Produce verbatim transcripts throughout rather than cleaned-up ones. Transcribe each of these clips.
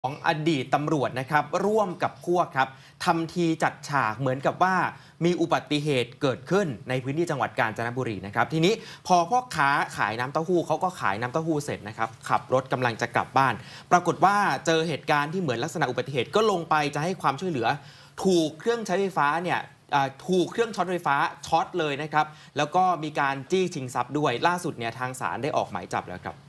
ของอดีตตำรวจนะครับร่วมกับพวกครับทำทีจัดฉากเหมือนกับว่ามีอุบัติเหตุเกิดขึ้นในพื้นที่จังหวัดกาญจนบุรีนะครับทีนี้พอพ่อค้าขายน้ำเต้าหู้เขาก็ขายน้ำเต้าหู้เสร็จนะครับขับรถกำลังจะกลับบ้านปรากฏว่าเจอเหตุการณ์ที่เหมือนลักษณะอุบัติเหตุก็ลงไปจะให้ความช่วยเหลือถูกเครื่องใช้ไฟฟ้าเนี่ยถูกเครื่องช็อตไฟฟ้าช็อตเลยนะครับแล้วก็มีการจี้ชิงทรัพย์ด้วยล่าสุดเนี่ยทางศาลได้ออกหมายจับแล้วครับ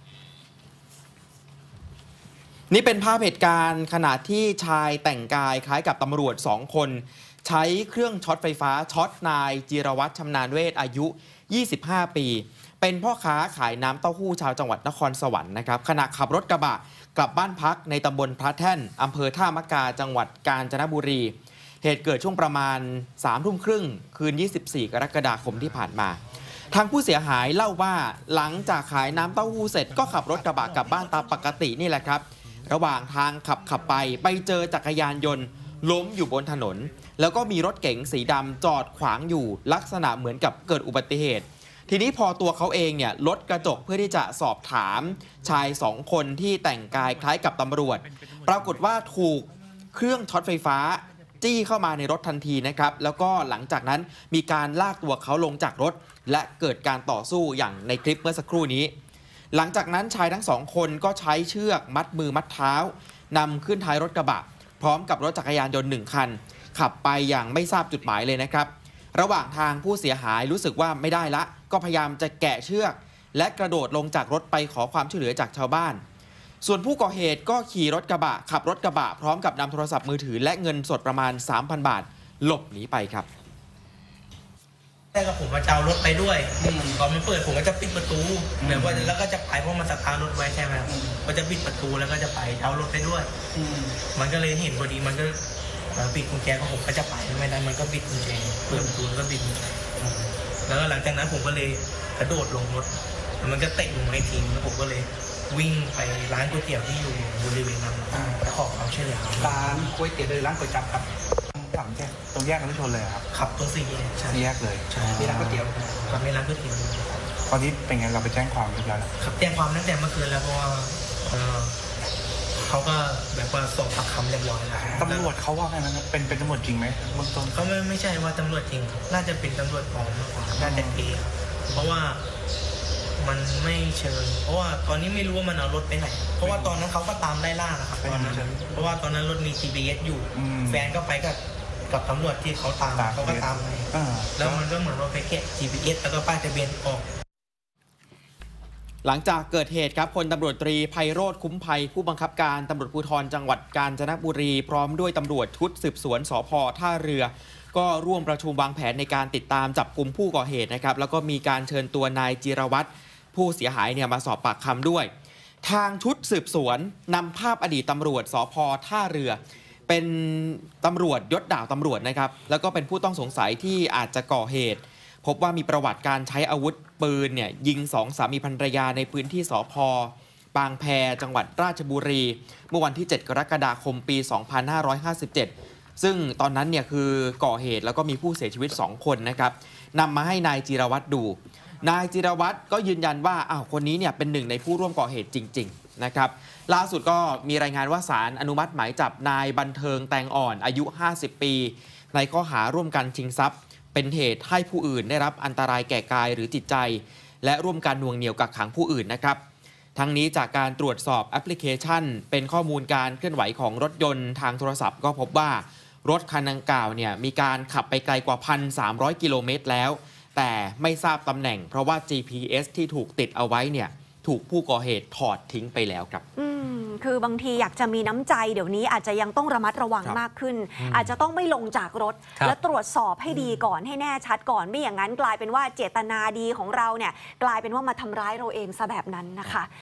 นี่เป็นภาพเหตุการณ์ขณะที่ชายแต่งกายคล้ายกับตำรวจสองคนใช้เครื่องช็อตไฟฟ้าช็อตนายจิรวัตรชำนาญเวชอายุ ยี่สิบห้า ปีเป็นพ่อค้าขายน้ำเต้าหู้ชาวจังหวัดนครสวรรค์นะครับขณะขับรถกระบะกลับบ้านพักในตำบลพระแท่นอำเภอท่ามะกาจังหวัดกาญจนบุรีเหตุเกิดช่วงประมาณ สามทุ่มครึ่งคืน ยี่สิบสี่ กรกฎาคมที่ผ่านมาทางผู้เสียหายเล่าว่าหลังจากขายน้ำเต้าหู้เสร็จก็ขับรถกระบะกลับบ้านตามปกตินี่แหละครับระหว่างทางขับขับไปไปเจอจักรยานยนต์ล้มอยู่บนถนนแล้วก็มีรถเก๋งสีดำจอดขวางอยู่ลักษณะเหมือนกับเกิดอุบัติเหตุทีนี้พอตัวเขาเองเนี่ยลดกระจกเพื่อที่จะสอบถามชายสองคนที่แต่งกายคล้ายกับตำรวจปรากฏว่าถูกเครื่องช็อตไฟฟ้าจี้เข้ามาในรถทันทีนะครับแล้วก็หลังจากนั้นมีการลากตัวเขาลงจากรถและเกิดการต่อสู้อย่างในคลิปเมื่อสักครู่นี้หลังจากนั้นชายทั้งสองคนก็ใช้เชือกมัดมือมัดเท้านำขึ้นท้ายรถกระบะพร้อมกับรถจักรยานยนต์หนึ่งคันขับไปอย่างไม่ทราบจุดหมายเลยนะครับระหว่างทางผู้เสียหายรู้สึกว่าไม่ได้ละก็พยายามจะแกะเชือกและกระโดดลงจากรถไปขอความช่วยเหลือจากชาวบ้านส่วนผู้ก่อเหตุก็ขี่รถกระบะขับรถกระบะพร้อมกับนำโทรศัพท์มือถือและเงินสดประมาณ สามพัน บาทหลบหนีไปครับแต่กับผมมาจะเอารถไปด้วยตอนมันเปิดผมก็จะปิดประตูเหมือนว่าแล้วก็จะไปเพราะมันสตาร์ทรถไว้ใช่ไหมก็จะปิดประตูแล้วก็จะไปเอารถไปด้วยมันก็เลยเห็นพอดีมันก็ปิดกุญแจของผมก็จะไปไม่ได้มันก็ปิดกุญแจเปิดประตูแล้วก็ปิดแล้วหลังจากนั้นผมก็เลยกระโดดลงรถมันก็เตะลงไม้ทิ้งแล้วผมก็เลยวิ่งไปร้านก๋วยเตี๋ยวที่อยู่บริเวณนั้นขอความช่วยเหลือร้านก๋วยเตี๋ยวเลยร้านก๋วยจั๊บครับถามแค่ตรงแยกกันทุกชนเลยครับขับตรงสี่แยกสี่แยกเลยมีร้านก๋วยเตี๋ยวครับมีร้านก๋วยเตี๋ยวตอนนี้เป็นไงเราไปแจ้งความเรียบร้อยแล้วครับแจ้งความตั้งแต่เมื่อคืนแล้วเพราะว่าเขาก็แบบว่าส่งปากคำเรียบร้อยแล้วตำรวจเขาว่าไงนะเป็นเป็นตำรวจจริงไหมเบื้องต้นเขาไม่ไม่ใช่ว่าตำรวจจริงน่าจะเป็นตำรวจปลอมมากกว่าน่าจะเองเพราะว่ามันไม่เชิงเพราะว่าตอนนี้ไม่รู้ว่ามันเอารถไปไหนเพราะว่าตอนนั้นเขาก็ตามไล่ล่านะครับตอนนั้นเพราะว่าตอนนั้นรถมี จี พี เอส อยู่แฟนก็ไปกับกับตำรวจที่เขาตามเขาก็ตามไปแล้วมันก็เหมือนว่าไปเก็บ จี พี เอส แล้วก็ป้ายทะเบียนออกหลังจากเกิดเหตุครับพลตำรวจตรีไพโรจน์คุ้มภัยผู้บังคับการตำรวจภูธรจังหวัดกาญจนบุรีพร้อมด้วยตำรวจชุดสืบสวนสภ.ท่าเรือก็ร่วมประชุมวางแผนในการติดตามจับกลุ่มผู้ก่อเหตุนะครับแล้วก็มีการเชิญตัวนายจิรวัตรผู้เสียหายเนี่ยมาสอบปากคำด้วยทางชุดสืบสวนนำภาพอดีตตำรวจสภ.ท่าเรือเป็นตำรวจยศดาบตำรวจนะครับแล้วก็เป็นผู้ต้องสงสัยที่อาจจะก่อเหตุพบว่ามีประวัติการใช้อาวุธปืนเนี่ยยิงสองสามีภรรยาในพื้นที่สภ.บางแพจังหวัดราชบุรีเมื่อวันที่เจ็ดกรกฎาคมปีสองพันห้าร้อยห้าสิบเจ็ดซึ่งตอนนั้นเนี่ยคือก่อเหตุแล้วก็มีผู้เสียชีวิตสองคนนะครับนำมาให้นายจิรวัตรดูนายจิรวัตรก็ยืนยันว่าอ้าวคนนี้เนี่ยเป็นหนึ่งในผู้ร่วมก่อเหตุจริงๆนะครับล่าสุดก็มีรายงานว่าศาลอนุมัติหมายจับนายบันเทิงแตงอ่อนอายุห้าสิบปีในข้อหาร่วมกันชิงทรัพย์เป็นเหตุให้ผู้อื่นได้รับอันตรายแก่กายหรือจิตใจและร่วมกันน่วงเหนี่ยวกักขังผู้อื่นนะครับทั้งนี้จากการตรวจสอบแอปพลิเคชันเป็นข้อมูลการเคลื่อนไหวของรถยนต์ทางโทรศัพท์ก็พบว่ารถคันดังกล่าวเนี่ยมีการขับไปไกลกว่า หนึ่งพันสามร้อย กิโลเมตรแล้วแต่ไม่ทราบตำแหน่งเพราะว่า จี พี เอส ที่ถูกติดเอาไว้เนี่ยถูกผู้ก่อเหตุถอดทิ้งไปแล้วครับอืมคือบางทีอยากจะมีน้ำใจเดี๋ยวนี้อาจจะยังต้องระมัดระวังมากขึ้นอาจจะต้องไม่ลงจากรถและตรวจสอบให้ดีก่อนให้แน่ชัดก่อนไม่อย่างนั้นกลายเป็นว่าเจตนาดีของเราเนี่ยกลายเป็นว่ามาทำร้ายเราเองซะแบบนั้นนะคะ